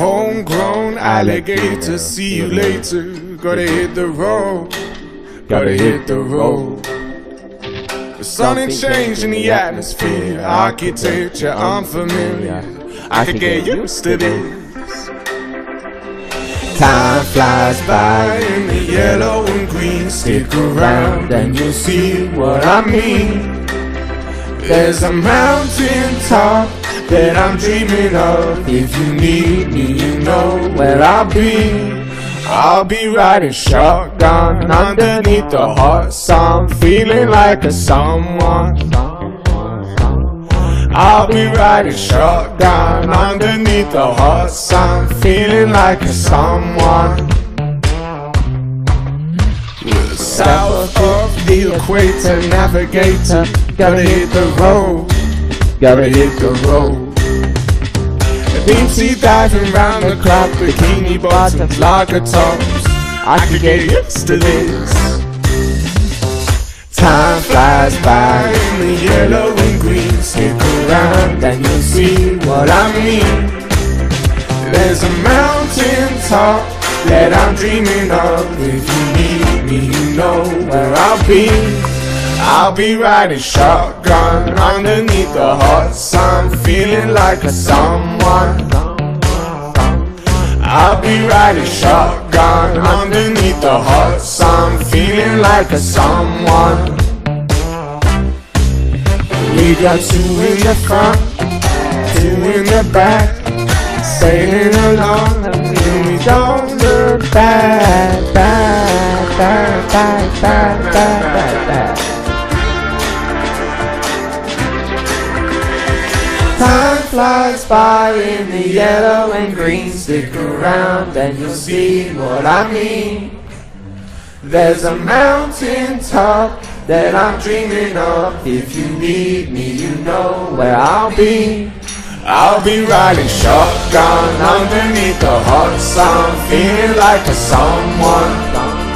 homegrown alligator. See you later. Gotta hit the road. Gotta hit the road. There's something changed in the atmosphere. Architecture unfamiliar. I could get used to this. Time flies by in the yellow and green. Stick around and you'll see what I mean. There's a mountain top that I'm dreaming of. If you need me, you know where I'll be. I'll be riding shotgun underneath the hot sun, feeling like a someone. I'll be riding shotgun underneath the hot sun, feeling like a someone. South of the equator, navigator. Gotta hit the road. Gotta hit the road. Deep sea diving round the clock, bikini bottoms, lager tops. I could get used to this. Time flies by in the yellow and green. Stick around and you'll see what I mean. There's a mountain top that I'm dreaming of. If you need me, you know where I'll be. I'll be riding shotgun underneath the hot sun, feeling like a someone. I'll be riding shotgun underneath the hot sun, feeling like a someone. We got two in the front, two in the back, sailing along and we don't look back, back, back, back, back, back, back. Time flies by in the yellow and green. Stick around and you'll see what I mean. There's a mountain top that I'm dreaming of. If you need me, you know where I'll be. I'll be riding shotgun underneath the hot sun, feeling like a someone.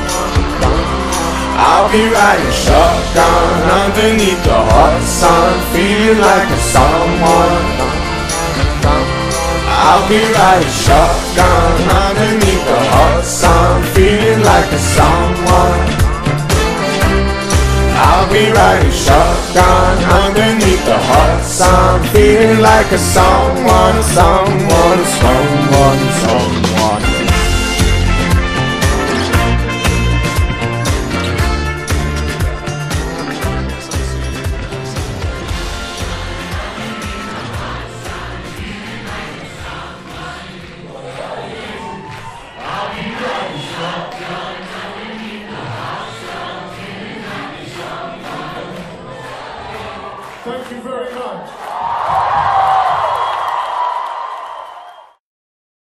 I'll be riding shotgun underneath the hot sun, feeling like a someone. I'll be riding shotgun underneath the hot sun, feeling like a someone. I'll be riding shotgun underneath the hot sun, feeling like a someone, someone, someone, someone. Thank you very much.